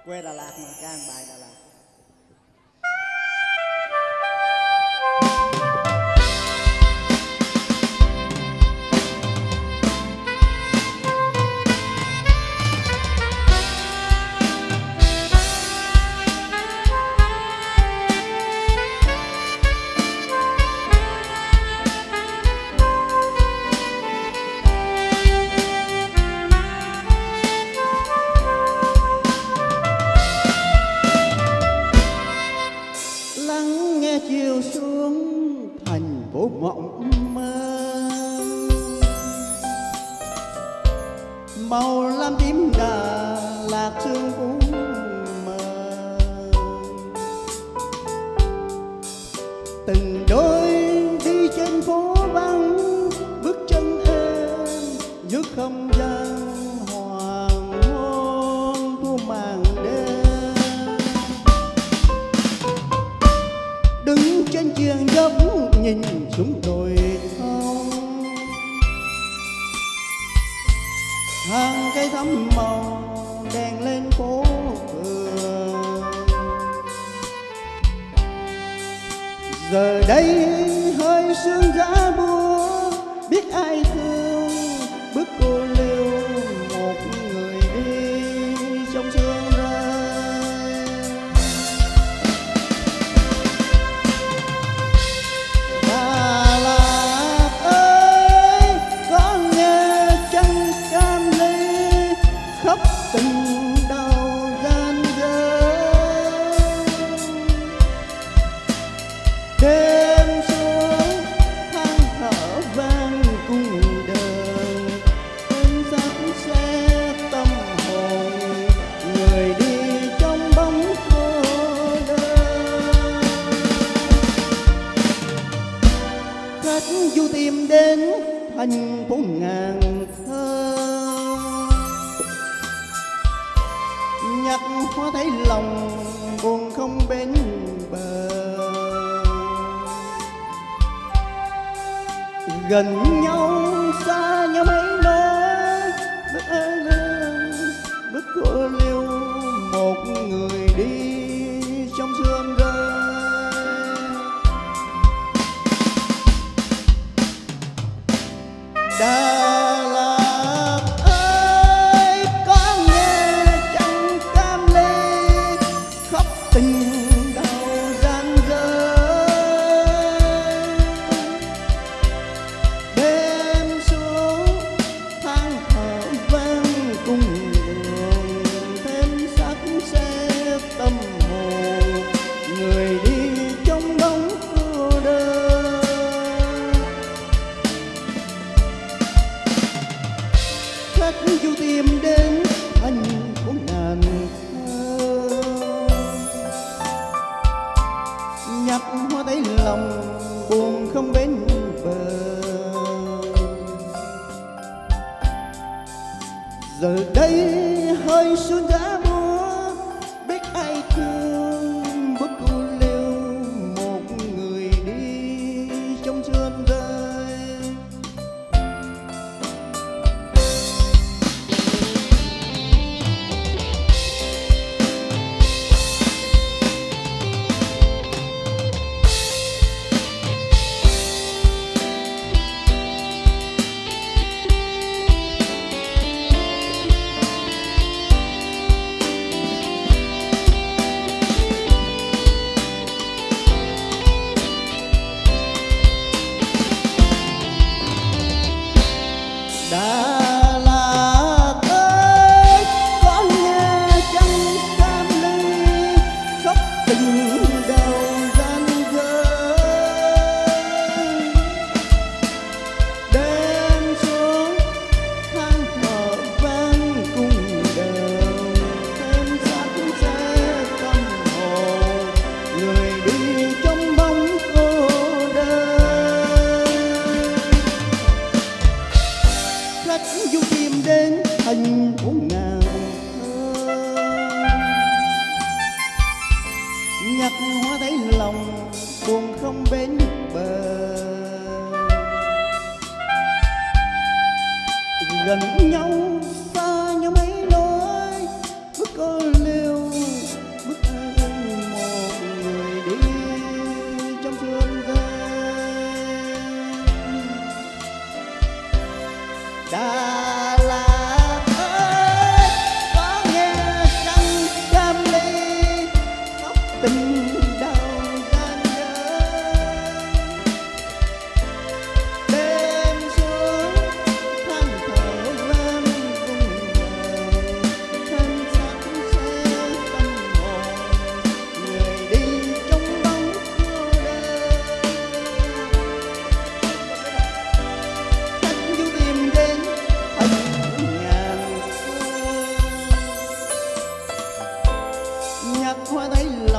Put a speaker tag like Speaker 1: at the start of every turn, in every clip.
Speaker 1: Quê Đà Lạt mà ca một bài Đà Lạt. Chiều xuống thành phố mộng mơ, màu lam tím Đà Lạt sương phủ mờ. Từng đôi đi trên phố vắng, bước chân em giữa không gian hoàng hôn thu màn đêm. Đứng trên chiền dốc nhìn xuống đồi thông, hàng cây thắm màu đèn lên phố phường. Giờ đây hơi sương giá búa, biết ai thương bước cô liêu một người đi trong sương rơi. Đà Lạt ơi, có nghe chân cam ly khóc tình đau gian dở. Đêm xuống than thở vang cung đời, đêm sắc xe tâm hồn người đi trong bóng cô đơn. Khách du tìm đến thành phố ngàn thơ, nhặt hoa thấy lòng buồn không bên bờ. Gần nhau xa nhau mấy nơi, bước ai lên bước cô liêu một người đi trong sương rơi. Đà Lạt ơi, có nghe chân cam ly khóc tình đau gian dở. Đêm xuống than thở vang cung đường, thêm sắc xe tâm hồn người đi trong bóng cô đơn. Khách du tìm đến thành phố ngàn thơ, nhặt hoa thấy lòng buồn không bên bờ. Giờ đây hơi sương giá búa, biết ai thương bước cô liêu một người đi trong sương rơi.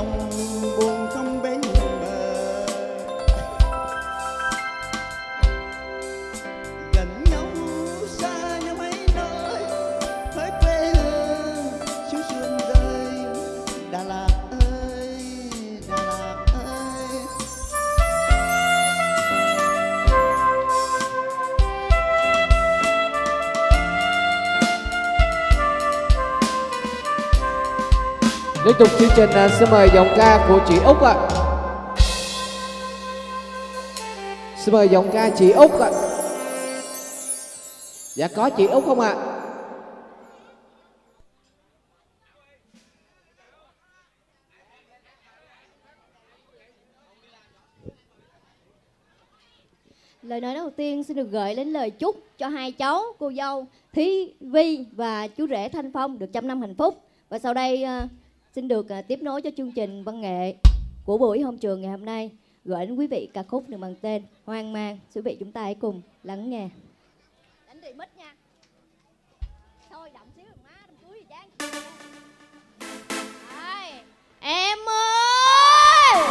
Speaker 1: lòng buồn không bến bờ. Gần nhau xa nhau mấy nơi, hỡi quê hương xứ sương rơi. Đà Lạt ơi, Đà Lạt ơi.
Speaker 2: Liên tục chương trình xin mời giọng ca của chị Út ạ. Xin mời giọng ca chị Út ạ. Dạ có chị Út không ạ?
Speaker 3: Lời nói đầu tiên xin được gửi đến lời chúc cho hai cháu, cô dâu Thí Vi và chú rể Thanh Phong được trăm năm hạnh phúc. Và sau đây xin được tiếp nối cho chương trình văn nghệ của buổi hôn trường ngày hôm nay, gửi đến quý vị ca khúc được mang tên Hoang Mang. Quý vị chúng ta hãy cùng lắng nghe. Đánh đi mít nha. Thôi động xíu rồi má, đâm túi gì chán. Em ơi!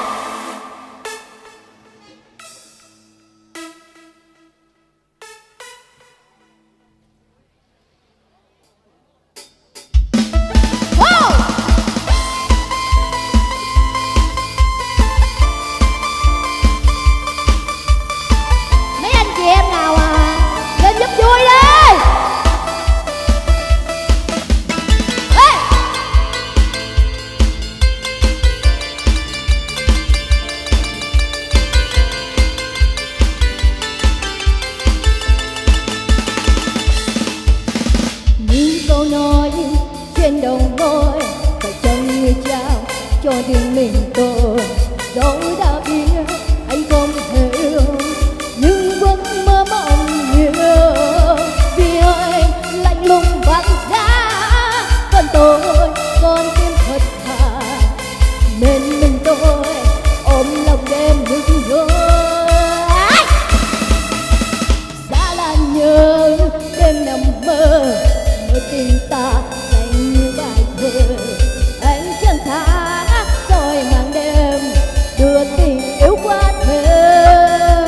Speaker 4: trên đầu môi phải chăng người trao cho riêng mình tôi. Dẫu đã biết anh không hiểu nhưng vẫn mơ mộng nhiều, vì anh lạnh lùng vắt giá còn tôi con tim thật thà nên mình tôi ôm lòng đêm nước nhớ. Xa là nhớ đêm nằm mơ mơ tình ta lạnh như bài thơ. Anh chẳng tha rồi màn đêm đưa tình yêu qua thơm.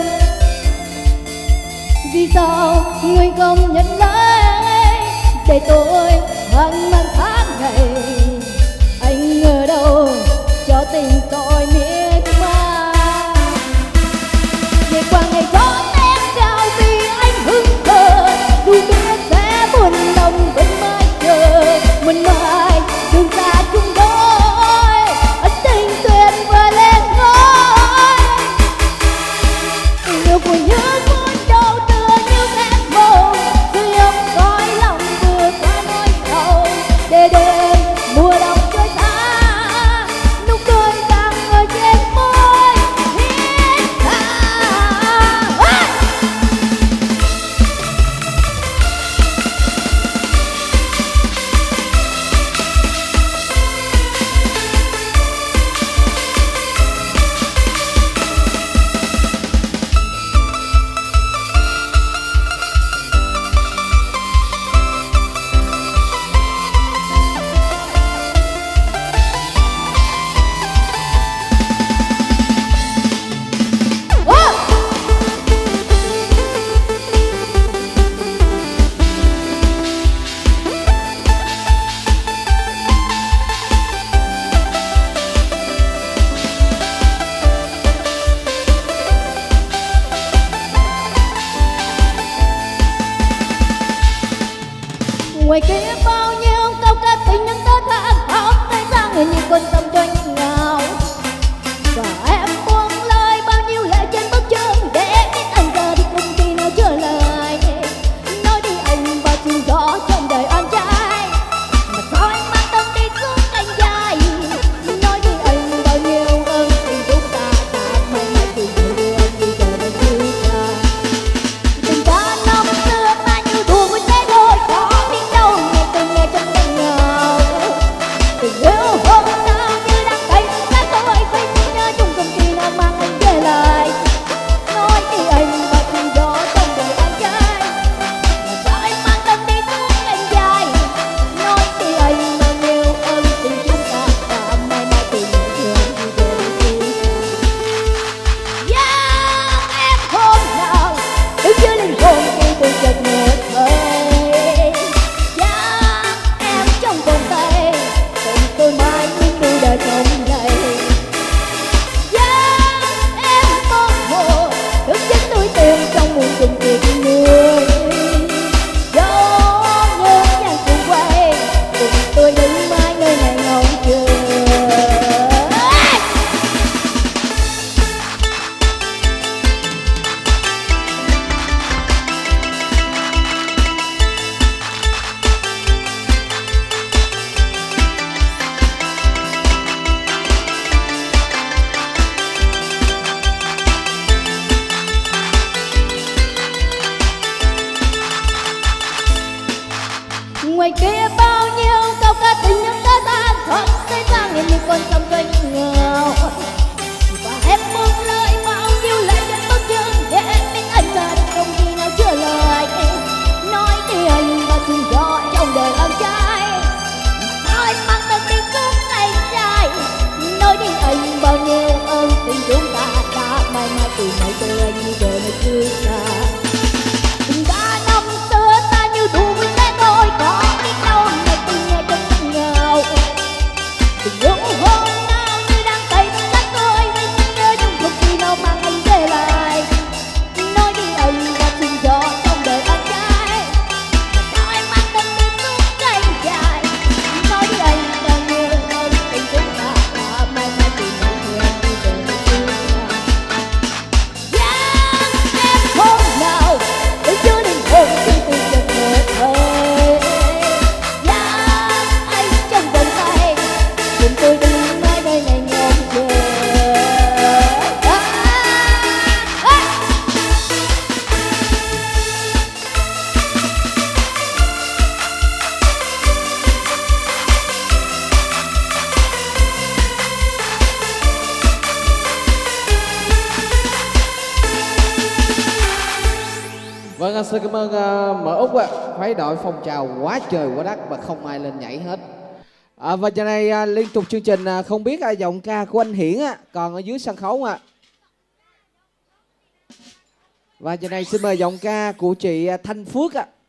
Speaker 4: Vì sao người không nhận lấy để tôi hoang mang tháng ngày. Anh ở đâu cho tình tôi miết mang. Về qua ngày gió em cao vì anh hững hờ, dù biết sẽ buồn lòng bên mai chờ. Mình mai đường xa chung đôi ân tình tuyệt vời lên ngôi. Tình yêu của nhớ cuốn đầu tựa như em mộng, cứ ấm gói lòng vừa qua nỗi sầu. Để đêm mùa đông trôi xa, nụ cười đang ở trên môi thiết tha. ngày tôi anh như về nơi xưa xa. Đã năm xưa ta như đùa với thế thôi, có biết đâu ngày tôi nghe trong ngào. Tình yêu hôm nào như đang tay cắt tôi, hay nhớ những thông tin nào mang anh về lại. Nói đi anh đã xin cho trong đời bạn trai, sao em mang tâm tư suốt cánh dài. Nói đi anh đang yêu ơn tình chúng ta, mai mai tình yêu thì anh đi về nơi xưa xa. Em hôm nào để chưa đến hồn khi tôi chợt ngỡ thời. Anh trong vòng tay cùng tôi đi mãi nơi ngày ngóng chờ.
Speaker 2: Vâng, xin cảm ơn Mở Úc ạ. Phái đội phong trào quá trời quá đất mà không ai lên nhảy hết. Và giờ này liên tục chương trình, không biết giọng ca của anh Hiển còn ở dưới sân khấu ạ. Và giờ này xin mời giọng ca của chị Thanh Phước ạ.